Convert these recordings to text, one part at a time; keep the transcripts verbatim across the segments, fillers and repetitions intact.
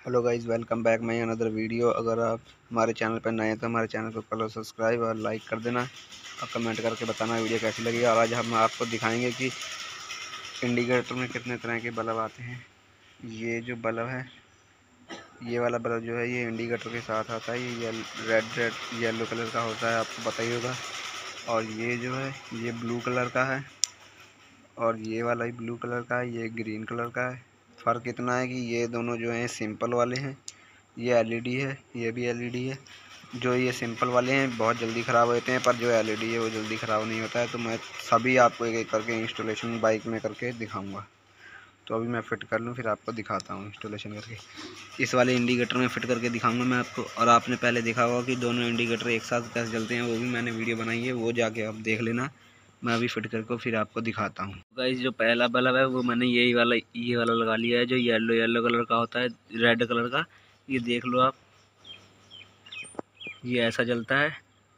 Hello guys, welcome back my another video. अगर आप हमारे चैनल पर नए हैं तो हमारे चैनल को कर लो सब्सक्राइब और लाइक कर देना और कमेंट करके बताना वीडियो कैसी लगी। और आज हम आपको दिखाएंगे कि इंडिकेटर में कितने तरह के बल्ब आते हैं। ये जो बल्ब है, ये वाला बल्ब जो है, ये इंडिकेटर के साथ आता है। ये रेड रेड येलो कलर का होता है, आपको पता ही होगा। और ये जो है, ये ब्लू कलर का है और ये वाला भी ब्लू कलर का है, ये ग्रीन कलर का है। फ़र्क इतना है कि ये दोनों जो हैं सिंपल वाले हैं, ये एलईडी है, ये भी एलईडी है। जो ये सिंपल वाले हैं बहुत जल्दी ख़राब होते हैं, पर जो एलईडी है वो जल्दी ख़राब नहीं होता है। तो मैं सभी आपको एक एक करके इंस्टॉलेशन बाइक में करके दिखाऊंगा। तो अभी मैं फ़िट कर लूँ, फिर आपको दिखाता हूँ इंस्टॉलेशन करके। इस वाले इंडिकेटर में फ़िट करके दिखाऊंगा मैं आपको। और आपने पहले देखा होगा कि दोनों इंडिकेटर एक साथ कैसे जलते हैं, वो भी मैंने वीडियो बनाई है, वो जाके आप देख लेना। मैं अभी फ़िट करके फिर आपको दिखाता हूँ। गाइस, जो पहला बल्ब है वो मैंने यही वाला ये वाला लगा लिया है, जो येलो येलो कलर का होता है, रेड कलर का। ये देख लो आप, ये ऐसा जलता है।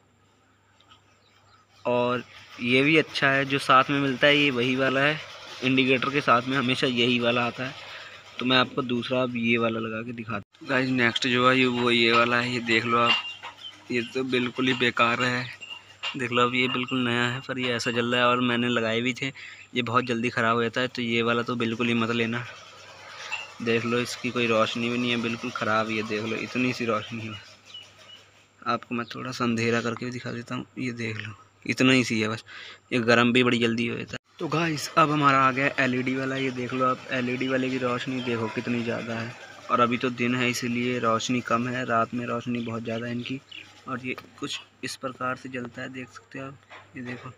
और ये भी अच्छा है, जो साथ में मिलता है ये वही वाला है। इंडिकेटर के साथ में हमेशा यही वाला आता है। तो मैं आपको दूसरा अब ये वाला लगा के दिखाता हूँ। गाइस, नेक्स्ट जो है ये वो ये वाला है, ये देख लो आप। ये तो बिल्कुल ही बेकार है, देख लो अब। ये बिल्कुल नया है पर ये ऐसा जल रहा है, और मैंने लगाए भी थे। ये बहुत जल्दी ख़राब हो जाता है, तो ये वाला तो बिल्कुल ही मत लेना। देख लो, इसकी कोई रोशनी भी नहीं है, बिल्कुल ख़राब। ये देख लो, इतनी सी रोशनी है। आपको मैं थोड़ा सा अंधेरा करके भी दिखा देता हूँ। ये देख लो, इतना ही सी है बस। ये गर्म भी बड़ी जल्दी हो जाता है। तो गाइस, अब हमारा आ गया एलईडी वाला। ये देख लो आप, एलईडी वाले की रोशनी देखो कितनी ज़्यादा है। और अभी तो दिन है, इसीलिए रोशनी कम है, रात में रोशनी बहुत ज़्यादा है इनकी। और ये कुछ इस प्रकार से जलता है, देख सकते हो आप। ये देखो,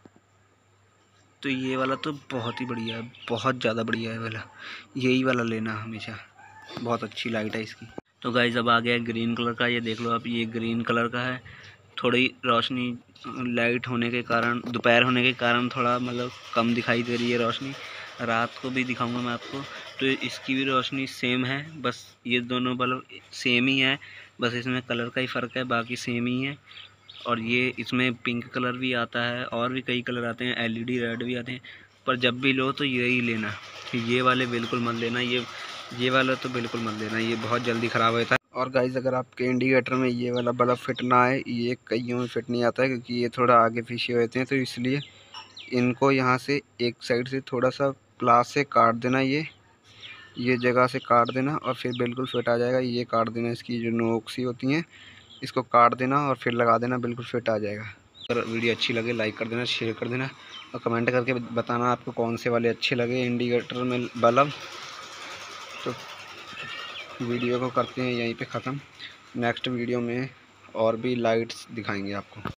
तो ये वाला तो बहुत ही बढ़िया है, बहुत ज़्यादा बढ़िया है वाला। यही वाला लेना हमेशा, बहुत अच्छी लाइट है इसकी। तो गाइस, अब आ गया ग्रीन कलर का। ये देख लो आप, ये ग्रीन कलर का है। थोड़ी रोशनी लाइट होने के कारण, दोपहर होने के कारण थोड़ा मतलब कम दिखाई दे रही है रोशनी। रात को भी दिखाऊंगा मैं आपको। तो इसकी भी रोशनी सेम है, बस ये दोनों बल्ब सेम ही है, बस इसमें कलर का ही फ़र्क है, बाकी सेम ही है। और ये इसमें पिंक कलर भी आता है, और भी कई कलर आते हैं, एलईडी रेड भी आते हैं। पर जब भी लो तो यही लेना, ये वाले बिल्कुल मत लेना। ये ये वाला तो बिल्कुल मत लेना, ये बहुत जल्दी ख़राब होता है। और गाइस, अगर आपके इंडिकेटर में ये वाला बल्ब फिट ना आए, ये कईयों में फिट नहीं आता है, क्योंकि ये थोड़ा आगे पीछे होते हैं, तो इसलिए इनको यहाँ से एक साइड से थोड़ा सा प्लास से काट देना। ये ये जगह से काट देना और फिर बिल्कुल फिट आ जाएगा। ये काट देना, इसकी जो नोक सी होती हैं इसको काट देना और फिर लगा देना, बिल्कुल फिट आ जाएगा। अगर वीडियो अच्छी लगे लाइक कर देना, शेयर कर देना और कमेंट करके बताना आपको कौन से वाले अच्छे लगे इंडिकेटर में बल्ब। तो वीडियो को करते हैं यहीं पे ख़त्म। नेक्स्ट वीडियो में और भी लाइट्स दिखाएंगे आपको।